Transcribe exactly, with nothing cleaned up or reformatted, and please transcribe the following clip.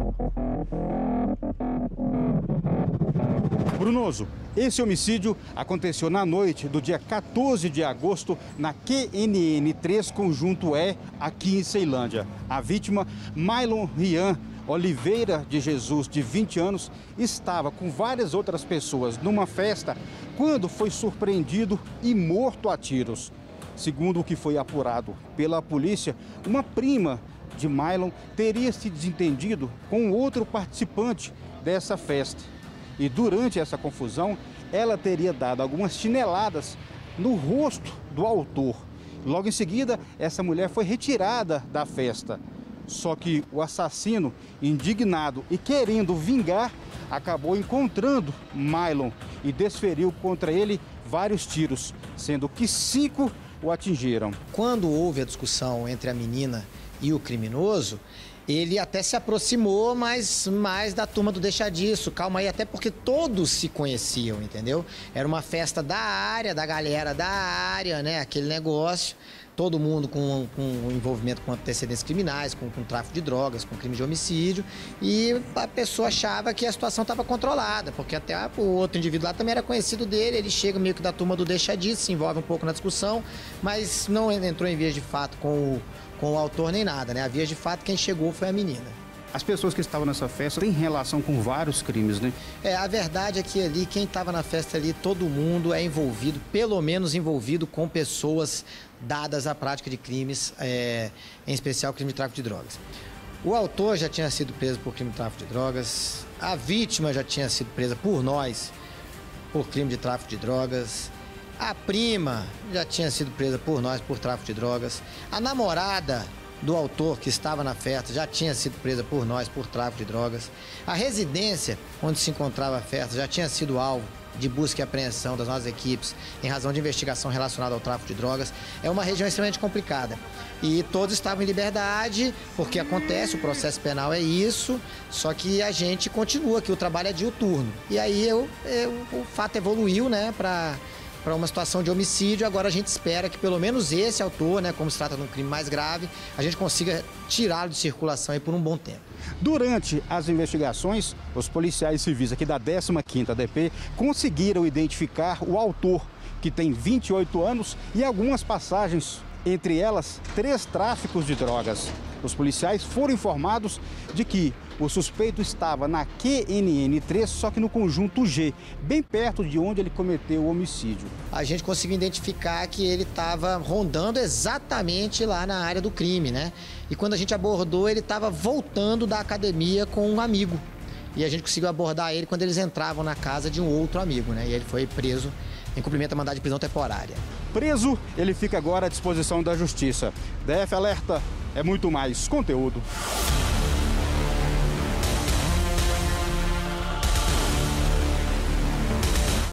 Brunoso, esse homicídio aconteceu na noite do dia quatorze de agosto na Q N N três Conjunto E, aqui em Ceilândia. A vítima, Mailon Rian Oliveira de Jesus, de vinte anos, estava com várias outras pessoas numa festa quando foi surpreendido e morto a tiros. Segundo o que foi apurado pela polícia, uma prima de Mailon teria se desentendido com outro participante dessa festa. E durante essa confusão, ela teria dado algumas chineladas no rosto do autor. Logo em seguida, essa mulher foi retirada da festa. Só que o assassino, indignado e querendo vingar, acabou encontrando Mailon e desferiu contra ele vários tiros, sendo que cinco o atingiram. Quando houve a discussão entre a menina e o criminoso, ele até se aproximou, mas mais da turma do deixa disso, calma aí, até porque todos se conheciam, entendeu? Era uma festa da área, da galera da área, né? Aquele negócio, todo mundo com, com envolvimento com antecedentes criminais, com, com tráfico de drogas, com crime de homicídio, e a pessoa achava que a situação estava controlada, porque até o outro indivíduo lá também era conhecido dele, ele chega meio que da turma do deixa disso, se envolve um pouco na discussão, mas não entrou em vias de fato com o com o autor nem nada, né? A via de fato quem chegou foi a menina. As pessoas que estavam nessa festa têm relação com vários crimes, né? É, a verdade é que ali, quem estava na festa ali, todo mundo é envolvido, pelo menos envolvido com pessoas dadas à prática de crimes, é, em especial crime de tráfico de drogas. O autor já tinha sido preso por crime de tráfico de drogas, a vítima já tinha sido presa por nós por crime de tráfico de drogas, a prima já tinha sido presa por nós por tráfico de drogas. A namorada do autor que estava na festa já tinha sido presa por nós por tráfico de drogas. A residência onde se encontrava a festa já tinha sido alvo de busca e apreensão das nossas equipes em razão de investigação relacionada ao tráfico de drogas. É uma região extremamente complicada. E todos estavam em liberdade, porque acontece, o processo penal é isso, só que a gente continua, que o trabalho é diuturno. E aí eu, eu, o fato evoluiu, né, para... para uma situação de homicídio. Agora a gente espera que pelo menos esse autor, né, como se trata de um crime mais grave, a gente consiga tirá-lo de circulação aí por um bom tempo. Durante as investigações, os policiais civis aqui da décima quinta D P conseguiram identificar o autor, que tem vinte e oito anos e algumas passagens, entre elas três tráficos de drogas. Os policiais foram informados de que o suspeito estava na Q N N três, só que no Conjunto G, bem perto de onde ele cometeu o homicídio. A gente conseguiu identificar que ele estava rondando exatamente lá na área do crime, né? E quando a gente abordou, ele estava voltando da academia com um amigo. E a gente conseguiu abordar ele quando eles entravam na casa de um outro amigo, né? E ele foi preso em cumprimento a mandado de prisão temporária. Preso, ele fica agora à disposição da justiça. D F Alerta é muito mais conteúdo.